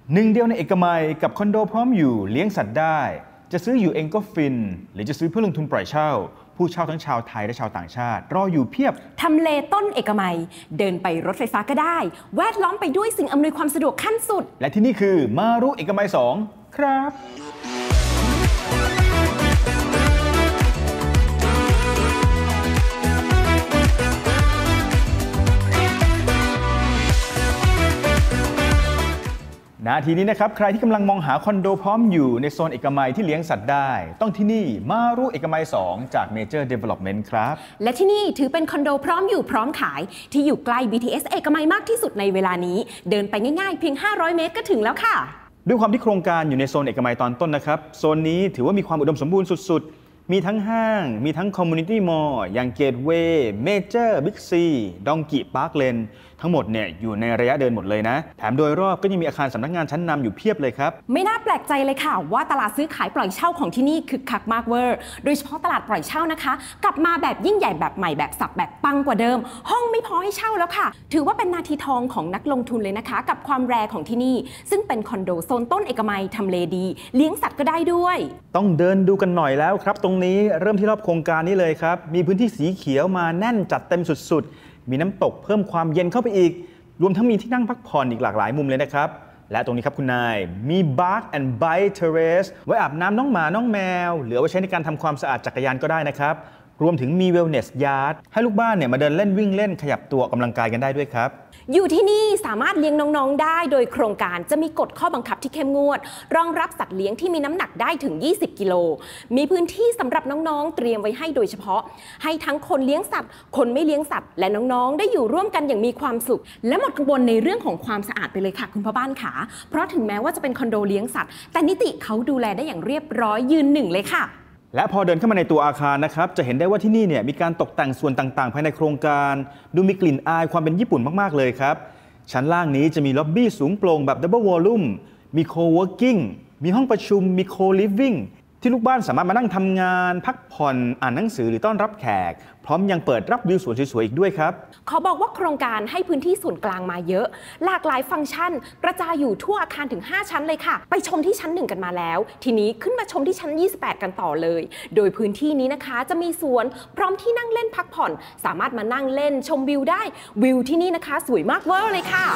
หนึ่งเดียวในเอกมัยกับคอนโดพร้อมอยู่เลี้ยงสัตว์ได้จะซื้ออยู่เองก็ฟินหรือจะซื้อเพื่อลงทุนปล่อยเช่าผู้เช่าทั้งชาวไทยและชาวต่างชาติรออยู่เพียบทำเลต้นเอกมัยเดินไปรถไฟฟ้าก็ได้แวดล้อมไปด้วยสิ่งอำนวยความสะดวกขั้นสุดและที่นี่คือมารุเอกมัย2ครับนาทีนี้นะครับใครที่กำลังมองหาคอนโดพร้อมอยู่ในโซนเอกมัยที่เลี้ยงสัตว์ได้ต้องที่นี่มารุเอกมัย2จาก Major Development ครับและที่นี่ถือเป็นคอนโดพร้อมอยู่พร้อมขายที่อยู่ใกล้ BTS เอกมัยมากที่สุดในเวลานี้เดินไปง่ายๆเพียง500 เมตรก็ถึงแล้วค่ะด้วยความที่โครงการอยู่ในโซนเอกมัยตอนต้นนะครับโซนนี้ถือว่ามีความอุดมสมบูรณ์สุดๆมีทั้งห้างมีทั้งคอมมูนิตี้มอลล์อย่างเกตเวย์เมเจอร์บิ๊กซีดองกิพาร์คเลนทั้งหมดเนี่ยอยู่ในระยะเดินหมดเลยนะแถมโดยรอบก็ยังมีอาคารสำนักงานชั้นนำอยู่เพียบเลยครับไม่น่าแปลกใจเลยค่ะว่าตลาดซื้อขายปล่อยเช่าของที่นี่คึกคักมากเวอร์โดยเฉพาะตลาดปล่อยเช่านะคะกลับมาแบบยิ่งใหญ่แบบใหม่แบบสับแบบปังกว่าเดิมห้องไม่พอให้เช่าแล้วค่ะถือว่าเป็นนาทีทองของนักลงทุนเลยนะคะกับความแรของที่นี่ซึ่งเป็นคอนโดโซนต้นเอกมัยทำเลดีเลี้ยงสัตว์ก็ได้ด้วยต้องเดินดูกันหน่อยแล้วครับตรงนี้เริ่มที่รอบโครงการนี้เลยครับมีพื้นที่สีเขียวมาแน่นจัดเต็มสุดๆมีน้ำตกเพิ่มความเย็นเข้าไปอีกรวมทั้งมีที่นั่งพักผ่อนอีกหลากหลายมุมเลยนะครับและตรงนี้ครับคุณนายมี Bark and Bite Terrace ไว้อาบน้ำน้องหมาน้องแมวหรือเอาไว้ใช้ในการทำความสะอาดจักรยานก็ได้นะครับรวมถึงมี Wellness Yard ให้ลูกบ้านเนี่ยมาเดินเล่นวิ่งเล่นขยับตัวออกกำลังกายกันได้ด้วยครับอยู่ที่นี่สามารถเลี้ยงน้องๆได้โดยโครงการจะมีกฎข้อบังคับที่เข้มงวดรองรับสัตว์เลี้ยงที่มีน้ำหนักได้ถึง20กิโลมีพื้นที่สำหรับน้องๆเตรียมไว้ให้โดยเฉพาะให้ทั้งคนเลี้ยงสัตว์คนไม่เลี้ยงสัตว์และน้องๆได้อยู่ร่วมกันอย่างมีความสุขและหมดกังวลในเรื่องของความสะอาดไปเลยค่ะคุณพ่อบ้านขาเพราะถึงแม้ว่าจะเป็นคอนโดเลี้ยงสัตว์แต่นิติเขาดูแลได้อย่างเรียบร้อยยืนหนึ่งเลยค่ะและพอเดินเข้ามาในตัวอาคารนะครับจะเห็นได้ว่าที่นี่เนี่ยมีการตกแต่งส่วนต่างๆภายในโครงการดูมีกลิ่นอายความเป็นญี่ปุ่นมากๆเลยครับชั้นล่างนี้จะมีล็อบบี้สูงโปร่งแบบดับเบิลวอลลุ่มมีโคเวิร์กิ้งมีห้องประชุมมีโคลิฟวิ่งที่ลูกบ้านสามารถมานั่งทำงานพักผ่อนอ่านหนังสือหรือต้อนรับแขกพร้อมยังเปิดรับวิวสวนสวยๆอีกด้วยครับเขาบอกว่าโครงการให้พื้นที่ส่วนกลางมาเยอะหลากหลายฟังก์ชันกระจายอยู่ทั่วอาคารถึง5ชั้นเลยค่ะไปชมที่ชั้น1กันมาแล้วทีนี้ขึ้นมาชมที่ชั้น28กันต่อเลยโดยพื้นที่นี้นะคะจะมีสวนพร้อมที่นั่งเล่นพักผ่อนสามารถมานั่งเล่นชมวิวได้วิวที่นี่นะคะสวยมากเวอร์เลยค่ะ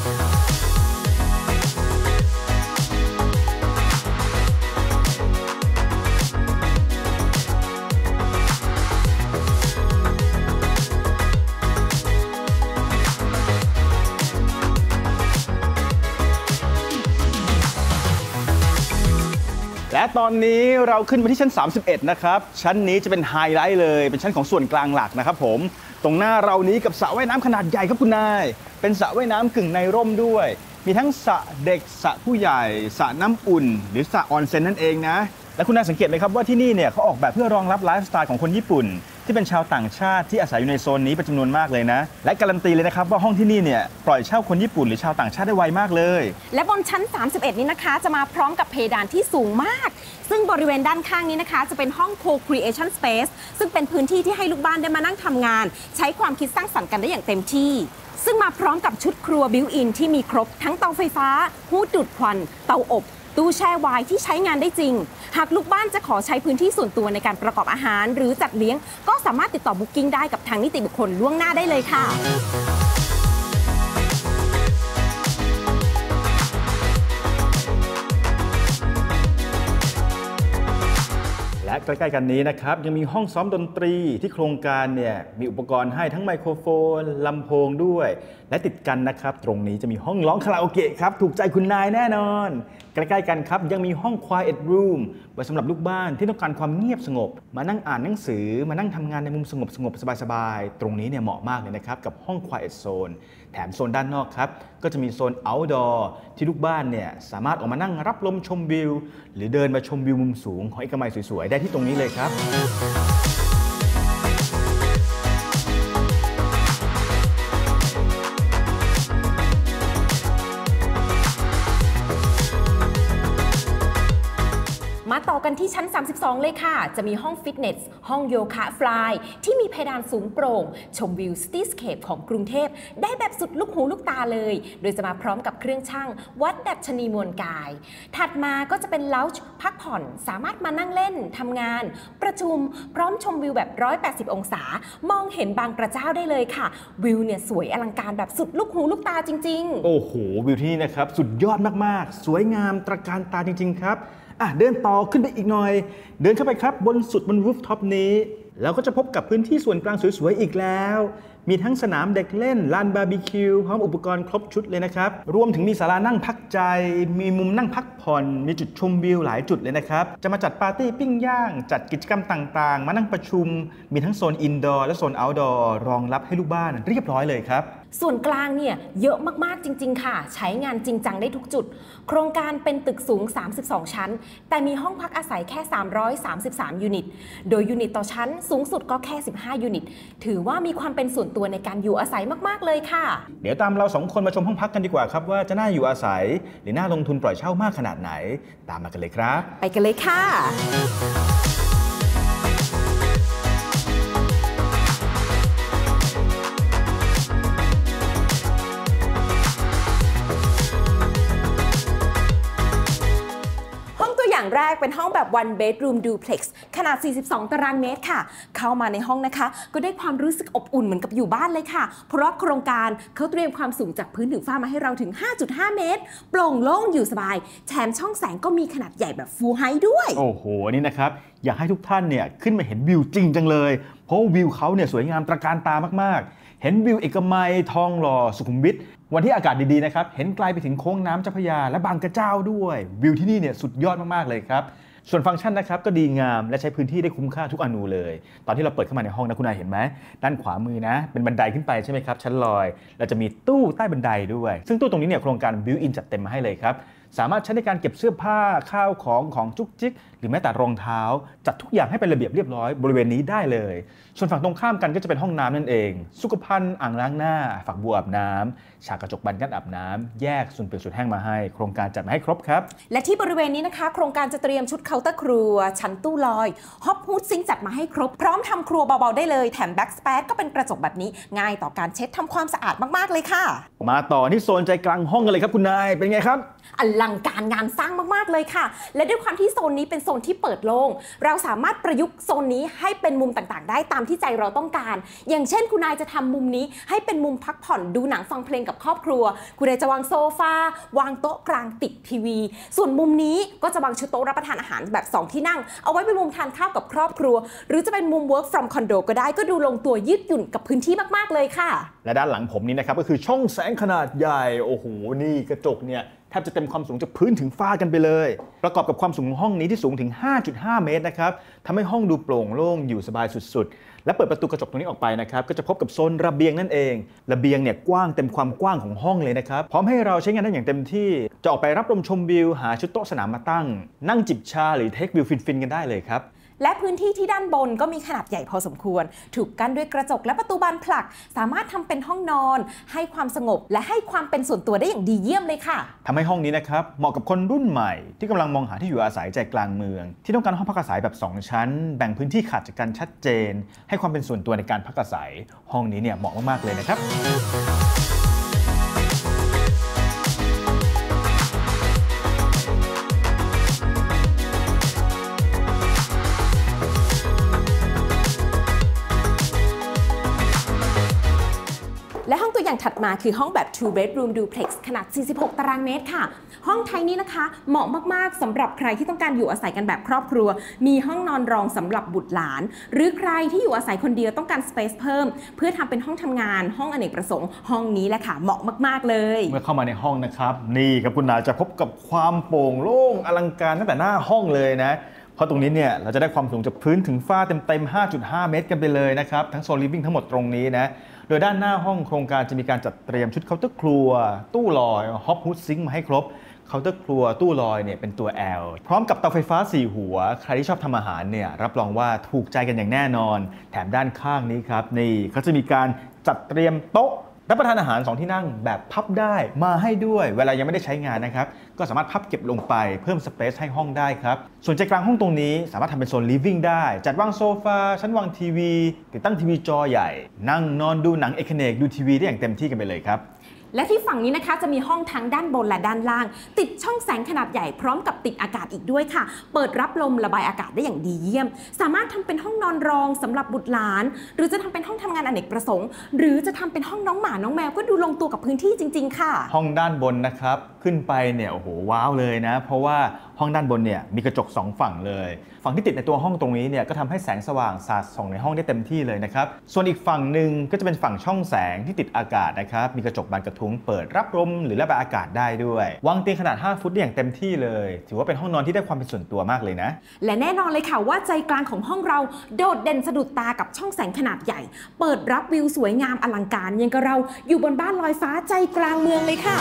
และตอนนี้เราขึ้นมาที่ชั้น31นะครับชั้นนี้จะเป็นไฮไลท์เลยเป็นชั้นของส่วนกลางหลักนะครับผมตรงหน้าเรานี้กับสระว่ายน้ำขนาดใหญ่ครับคุณนายเป็นสระว่ายน้ำกึ่งในร่มด้วยมีทั้งสระเด็กสระผู้ใหญ่สระน้ำอุ่นหรือสระออนเซ็นนั่นเองนะและคุณนายสังเกตไหมครับว่าที่นี่เนี่ยเขาออกแบบเพื่อรองรับไลฟ์สไตล์ของคนญี่ปุ่นที่เป็นชาวต่างชาติที่อาศัยอยู่ในโซนนี้เป็นจำนวนมากเลยนะและการันตีเลยนะครับว่าห้องที่นี่เนี่ยปล่อยเช่าคนญี่ปุ่นหรือชาวต่างชาติได้ไวมากเลยและบนชั้น31นี้นะคะจะมาพร้อมกับเพดานที่สูงมากซึ่งบริเวณด้านข้างนี้นะคะจะเป็นห้อง Co-Creation Space ซึ่งเป็นพื้นที่ที่ให้ลูกบ้านได้มานั่งทำงานใช้ความคิดสร้างสรรค์กันได้อย่างเต็มที่ซึ่งมาพร้อมกับชุดครัวบิวอินที่มีครบทั้งเตาไฟฟ้าฮูดดูดควันเตาอบตู้แช่ไวน์ที่ใช้งานได้จริงหากลูกบ้านจะขอใช้พื้นที่ส่วนตัวในการประกอบอาหารหรือจัดเลี้ยงก็สามารถติดต่อบุ๊กิ้งได้กับทางนิติบุคคลล่วงหน้าได้เลยค่ะและใกล้ๆกันนี้นะครับยังมีห้องซ้อมดนตรีที่โครงการเนี่ยมีอุปกรณ์ให้ทั้งไมโครโฟนลำโพงด้วยและติดกันนะครับตรงนี้จะมีห้องร้องคาราโอเกะครับถูกใจคุณนายแน่นอนใกล้ๆกันครับยังมีห้อง Quiet Room ไว้สำหรับลูกบ้านที่ต้องการความเงียบสงบมานั่งอ่านหนังสือมานั่งทำงานในมุมสงบสบายๆตรงนี้เนี่ยเหมาะมากเลยนะครับกับห้อง Quiet Zone แถมโซนด้านนอกครับก็จะมีโซน Outdoor ที่ลูกบ้านเนี่ยสามารถออกมานั่งรับลมชมวิวหรือเดินมาชมวิวมุมสูงของเอกมัยสวยๆได้ที่ตรงนี้เลยครับมาต่อกันกันที่ชั้น 32 เลยค่ะจะมีห้องฟิตเนสห้องโยคะฟลายที่มีเพดานสูงโปร่งชมวิวซิตี้สเคปของกรุงเทพได้แบบสุดลูกหูลูกตาเลยโดยจะมาพร้อมกับเครื่องชั่งวัดดัชนีมวลกายถัดมาก็จะเป็นเลาจ์พักผ่อนสามารถมานั่งเล่นทำงานประชุมพร้อมชมวิวแบบ180องศามองเห็นบางกระเจ้าได้เลยค่ะวิวเนี่ยสวยอลังการแบบสุดลูกหูลูกตาจริงๆโอ้โหวิวที่นี่นะครับสุดยอดมากๆสวยงามตระการตาจริงๆครับเดินต่อขึ้นไปอีกหน่อยเดินเข้าไปครับบนสุดบนรูฟท็อปนี้แล้วก็จะพบกับพื้นที่ส่วนกลางสวยๆอีกแล้วมีทั้งสนามเด็กเล่นลานบาร์บีคิวพร้อมอุปกรณ์ครบชุดเลยนะครับรวมถึงมีศาลานั่งพักใจมีมุมนั่งพักผ่อนมีจุดชมวิวหลายจุดเลยนะครับจะมาจัดปาร์ตี้ปิ้งย่างจัดกิจกรรมต่างๆมานั่งประชุมมีทั้งโซนอินดอร์และโซนเอาท์ดอร์รองรับให้ลูกบ้านเรียบร้อยเลยครับส่วนกลางเนี่ยเยอะมากๆจริงๆค่ะใช้งานจริงจังได้ทุกจุดโครงการเป็นตึกสูง32ชั้นแต่มีห้องพักอาศัยแค่333ยูนิตโดยยูนิตต่อชั้นสูงสุดก็แค่15ยูนิตถือว่ามีความเป็นส่วนตัวในการอยู่อาศัยมากๆเลยค่ะเดี๋ยวตามเรา2คนมาชมห้องพักกันดีกว่าครับว่าจะน่าอยู่อาศัยหรือน่าลงทุนปล่อยเช่ามากขนาดไหนตามมากันเลยครับไปกันเลยค่ะอย่างแรกเป็นห้องแบบ one bedroom duplex ขนาด42ตารางเมตรค่ะเข้ามาในห้องนะคะก็ได้ความรู้สึกอบอุ่นเหมือนกับอยู่บ้านเลยค่ะเพราะโครงการเขาเตรียมความสูงจากพื้นถึงฟ้ามาให้เราถึง 5.5 เมตรโปร่งโล่งอยู่สบายแถมช่องแสงก็มีขนาดใหญ่แบบ full height ด้วยโอ้โหนี่นะครับอยากให้ทุกท่านเนี่ยขึ้นมาเห็นวิวจริงจังเลยเพราะวิวเขาเนี่ยสวยงามตระการตามากๆเห็นวิวเอกมัยทองหล่อสุขุมวิทวันที่อากาศดีๆนะครับเห็นไกลไปถึงโค้งน้ำเจ้าพระยาและบางกระเจ้าด้วยวิวที่นี่เนี่ยสุดยอดมากๆเลยครับส่วนฟังก์ชันนะครับก็ดีงามและใช้พื้นที่ได้คุ้มค่าทุกอนูเลยตอนที่เราเปิดเข้ามาในห้องนะคุณนายเห็นไหมด้านขวามือนะเป็นบันไดขึ้นไปใช่ไหมครับชั้นลอยเราจะมีตู้ใต้บันไดด้วยซึ่งตู้ตรงนี้เนี่ยโครงการบิวอินจัดเต็มมาให้เลยครับสามารถใช้ในการเก็บเสื้อผ้าข้าวของจุกจิกหรือแม้แต่รองเท้าจัดทุกอย่างให้เป็นระเบียบเรียบร้อยบริเวณนี้ได้เลยส่วนฝั่งตรงข้ามกันก็จะเป็นห้องน้ำนั่นเองสุขภัณฑ์อ่างล้างหน้าฝักบัวอาบน้ำฉากกระจกบานกั้นอาบน้ำแยกส่วนเปียกส่วนแห้งมาให้โครงการจัดมาให้ครบครับและที่บริเวณนี้นะคะโครงการจะเตรียมชุดเคาน์เตอร์ครัวชั้นตู้ลอยฮอปฮูดซิงค์จัดมาให้ครบพร้อมทำครัวเบาๆได้เลยแถมแบ็กสเปซก็เป็นกระจกแบบนี้ง่ายต่อการเช็ดทำความสะอาดมากๆเลยค่ะมาต่อที่โซนใจกลางห้องกันเลยครับคุณนายเป็นไงครับอลังการงานสร้างมากๆเลยค่ะและด้วยความที่โซนนี้เป็นโซนที่เปิดโล่งเราสามารถประยุกต์โซนนี้ให้เป็นมุมต่างๆได้ตามที่ใจเราต้องการอย่างเช่นคุณนายจะทำมุมนี้ให้เป็นมุมพักผ่อนดูหนังฟังเพลงกับครอบครัวคุณนายจะวางโซฟาวางโต๊ะกลางติดทีวีส่วนมุมนี้ก็จะวางชุดโต๊ะรับประทานอาหารแบบ2ที่นั่งเอาไว้เป็นมุมทานข้าวกับครอบครัวหรือจะเป็นมุม work from condo ก็ได้ก็ดูลงตัวยืดหยุ่นกับพื้นที่มากๆเลยค่ะและด้านหลังผมนี้นะครับก็คือช่องแสงขนาดใหญ่โอ้โหนี่กระจกเนี่ยแทบจะเต็มความสูงจากพื้นถึงฟ้ากันไปเลยประกอบกับความสูงของห้องนี้ที่สูงถึง 5.5 เมตรนะครับทำให้ห้องดูโปร่งโล่งอยู่สบายสุดๆและเปิดประตูกระจกตรงนี้ออกไปนะครับก็จะพบกับโซนระเบียงนั่นเองระเบียงเนี่ยกว้างเต็มความกว้างของห้องเลยนะครับพร้อมให้เราใช้งานได้อย่างเต็มที่จะออกไปรับลมชมวิวหาชุดโต๊ะสนามมาตั้งนั่งจิบชาหรือเทควิวฟินๆกันได้เลยครับและพื้นที่ที่ด้านบนก็มีขนาดใหญ่พอสมควรถูกกั้นด้วยกระจกและประตูบานผลักสามารถทำเป็นห้องนอนให้ความสงบและให้ความเป็นส่วนตัวได้อย่างดีเยี่ยมเลยค่ะทำให้ห้องนี้นะครับเหมาะกับคนรุ่นใหม่ที่กำลังมองหาที่อยู่อาศัยใจกลางเมืองที่ต้องการห้องพักอาศัยแบบ2ชั้นแบ่งพื้นที่ขาดจากกันชัดเจนให้ความเป็นส่วนตัวในการพักอาศัยห้องนี้เนี่ยเหมาะมากๆเลยนะครับและห้องตัวอย่างถัดมาคือห้องแบบ two bedroom duplex ขนาด46ตารางเมตรค่ะห้องไทยนี้นะคะเหมาะมากๆสำหรับใครที่ต้องการอยู่อาศัยกันแบบครอบครัวมีห้องนอนรองสำหรับบุตรหลานหรือใครที่อยู่อาศัยคนเดียวต้องการ space เพิ่มเพื่อทำเป็นห้องทำงานห้องอเนกประสงค์ห้องนี้แหละค่ะเหมาะมากๆเลยเมื่อเข้ามาในห้องนะครับนี่ครับคุณนาจะพบกับความโปร่งโล่งอลังการตั้งแต่หน้าห้องเลยนะเพราะตรงนี้เนี่ยเราจะได้ความสูงจากพื้นถึงฟ้าเต็ม 5.5 เมตรกันไปเลยนะครับทั้งโซนลิฟวิ่งทั้งหมดตรงนี้นะโดยด้านหน้าห้องโครงการจะมีการจัดเตรียมชุดเคาน์เตอร์ครัวตู้ลอยฮอปฮูดซิงค์มาให้ครบเคาน์เตอร์ครัวตู้ลอยเนี่ยเป็นตัว L พร้อมกับเตาไฟฟ้า4หัวใครที่ชอบทำอาหารเนี่ยรับรองว่าถูกใจกันอย่างแน่นอนแถมด้านข้างนี้ครับนี่เขาจะมีการจัดเตรียมโต๊ะรับประทานอาหาร2ที่นั่งแบบพับได้มาให้ด้วยเวลายังไม่ได้ใช้งานนะครับก็สามารถพับเก็บลงไปเพิ่มสเปซให้ห้องได้ครับส่วนใจกลางห้องตรงนี้สามารถทำเป็นโซน living ได้จัดวางโซฟาชั้นวางทีวีติดตั้งทีวีจอใหญ่นั่งนอนดูหนังเอกเนกดูทีวีได้อย่างเต็มที่กันไปเลยครับและที่ฝั่งนี้นะคะจะมีห้องทั้งด้านบนและด้านล่างติดช่องแสงขนาดใหญ่พร้อมกับติดอากาศอีกด้วยค่ะเปิดรับลมระบายอากาศได้อย่างดีเยี่ยมสามารถทำเป็นห้องนอนรองสำหรับบุตรหลานหรือจะทำเป็นห้องทำงานอเนกประสงค์หรือจะทำเป็นห้องน้องหมาน้องแมวก็ดูลงตัวกับพื้นที่จริงๆค่ะห้องด้านบนนะครับขึ้นไปเนี่ยโอ้โหว้าวเลยนะเพราะว่าห้องด้านบนเนี่ยมีกระจก2ฝั่งเลยฝั่งที่ติดในตัวห้องตรงนี้เนี่ยก็ทำให้แสงสว่างสาดส่องในห้องได้เต็มที่เลยนะครับส่วนอีกฝั่งหนึ่งก็จะเป็นฝั่งช่องแสงที่ติดอากาศนะครับมีกระจกบานกระทุ้งเปิดรับลมหรือระบายอากาศได้ด้วยวางเตียงขนาด5 ฟุตได้อย่างเต็มที่เลยถือว่าเป็นห้องนอนที่ได้ความเป็นส่วนตัวมากเลยนะและแน่นอนเลยค่ะว่าใจกลางของห้องเราโดดเด่นสะดุดตากับช่องแสงขนาดใหญ่เปิดรับวิวสวยงามอลังการยังกับเราอยู่บนบ้านลอยฟ้าใจกลางเมืองเลยค่ะ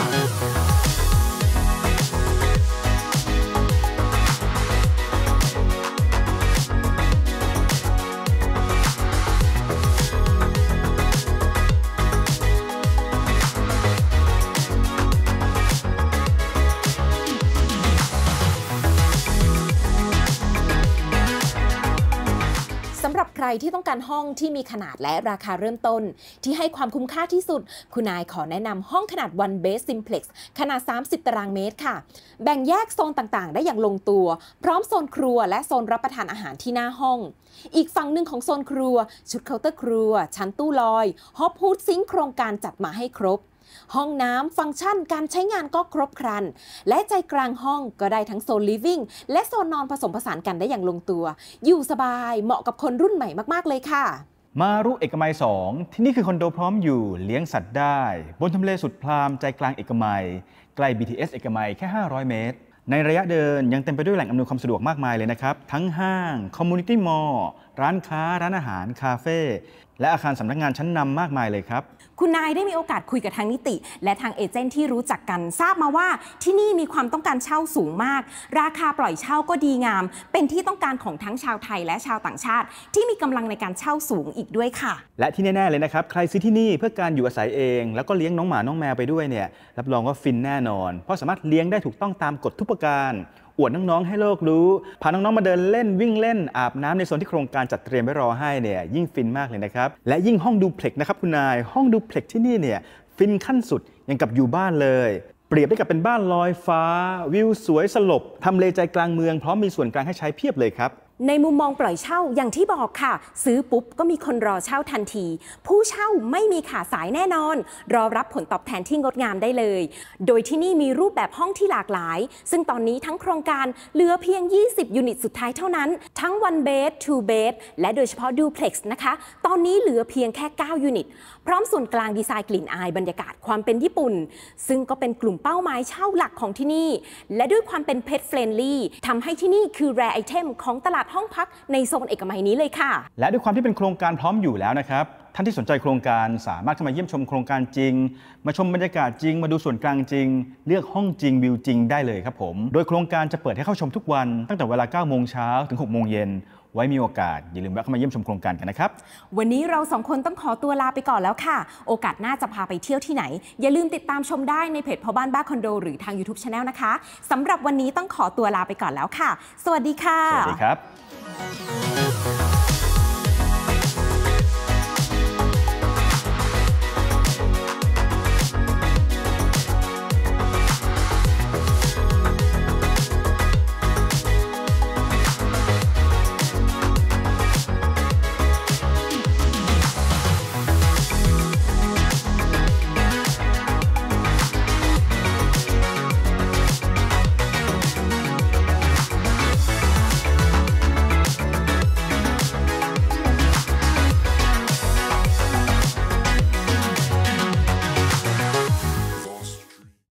สำหรับใครที่ต้องการห้องที่มีขนาดและราคาเริ่มต้นที่ให้ความคุ้มค่าที่สุดคุณนายขอแนะนำห้องขนาด One Bed Simplex ขนาด30 ตารางเมตรค่ะแบ่งแยกโซนต่างๆได้อย่างลงตัวพร้อมโซนครัวและโซนรับประทานอาหารที่หน้าห้องอีกฝั่งหนึ่งของโซนครัวชุดเคาน์เตอร์ครัวชั้นตู้ลอยฮอปฮูดซิงค์โครงการจัดมาให้ครบห้องน้ำฟังก์ชันการใช้งานก็ครบครันและใจกลางห้องก็ได้ทั้งโซน living และโซนนอนผสมผสานกันได้อย่างลงตัวอยู่สบายเหมาะกับคนรุ่นใหม่มากๆเลยค่ะมารุเอกมัย2ที่นี่คือคอนโดพร้อมอยู่เลี้ยงสัตว์ได้บนทำเลสุดพรามใจกลางเอกมัยใกล้ BTS เอกมัยแค่500 เมตรในระยะเดินยังเต็มไปด้วยแหล่งอำนวยความสะดวกมากมายเลยนะครับทั้งห้างคอมมูนิตี้มอลล์ร้านค้าร้านอาหารคาเฟ่และอาคารสำนักงานชั้นนำมากมายเลยครับคุณนายได้มีโอกาสคุยกับทางนิติและทางเอเจนต์ที่รู้จักกันทราบมาว่าที่นี่มีความต้องการเช่าสูงมากราคาปล่อยเช่าก็ดีงามเป็นที่ต้องการของทั้งชาวไทยและชาวต่างชาติที่มีกำลังในการเช่าสูงอีกด้วยค่ะและที่แน่ๆเลยนะครับใครซื้อที่นี่เพื่อการอยู่อาศัยเองแล้วก็เลี้ยงน้องหมาน้องแมวไปด้วยเนี่ยรับรองว่าฟินแน่นอนเพราะสามารถเลี้ยงได้ถูกต้องตามกฎทุกประการอวดน้องๆให้โลกรู้พาน้องๆมาเดินเล่นวิ่งเล่นอาบน้ำในโซนที่โครงการจัดเตรียมไว้รอให้เนี่ยยิ่งฟินมากเลยนะครับและยิ่งห้องดูเพล็กซ์นะครับคุณนายห้องดูเพล็กซ์ที่นี่เนี่ยฟินขั้นสุดยังกับอยู่บ้านเลยเปรียบได้กับเป็นบ้านลอยฟ้าวิวสวยสลบทำเลใจกลางเมืองพร้อมมีส่วนกลางให้ใช้เพียบเลยครับในมุมมองปล่อยเช่าอย่างที่บอกค่ะซื้อปุ๊บก็มีคนรอเช่าทันทีผู้เช่าไม่มีขาดสายแน่นอนรอรับผลตอบแทนที่งดงามได้เลยโดยที่นี่มีรูปแบบห้องที่หลากหลายซึ่งตอนนี้ทั้งโครงการเหลือเพียง20ยูนิตสุดท้ายเท่านั้นทั้ง One Bed Two Bed และโดยเฉพาะ Duplex นะคะตอนนี้เหลือเพียงแค่9ยูนิตพร้อมส่วนกลางดีไซน์กลิ่นอายบรรยากาศความเป็นญี่ปุ่นซึ่งก็เป็นกลุ่มเป้าหมายเช่าหลักของที่นี่และด้วยความเป็น Pet Friendly ทำให้ที่นี่คือ Rare Item ของตลาดห้องพักในโซนเอกมัยนี้เลยค่ะและด้วยความที่เป็นโครงการพร้อมอยู่แล้วนะครับท่านที่สนใจโครงการสามารถเข้ามาเยี่ยมชมโครงการจริงมาชมบรรยากาศจริงมาดูส่วนกลางจริงเลือกห้องจริงวิวจริงได้เลยครับผมโดยโครงการจะเปิดให้เข้าชมทุกวันตั้งแต่เวลา 9 โมงเช้าถึง 6 โมงเย็นไว้มีโอกาสอย่าลืมแวะเข้ามาเยี่ยมชมโครงการกันนะครับวันนี้เรา2คนต้องขอตัวลาไปก่อนแล้วค่ะโอกาสหน้าจะพาไปเที่ยวที่ไหนอย่าลืมติดตามชมได้ในเพจพ่อบ้านบ้าคอนโดหรือทาง YouTube Channel นะคะสำหรับวันนี้ต้องขอตัวลาไปก่อนแล้วค่ะสวัสดีค่ะสวัสดีครับ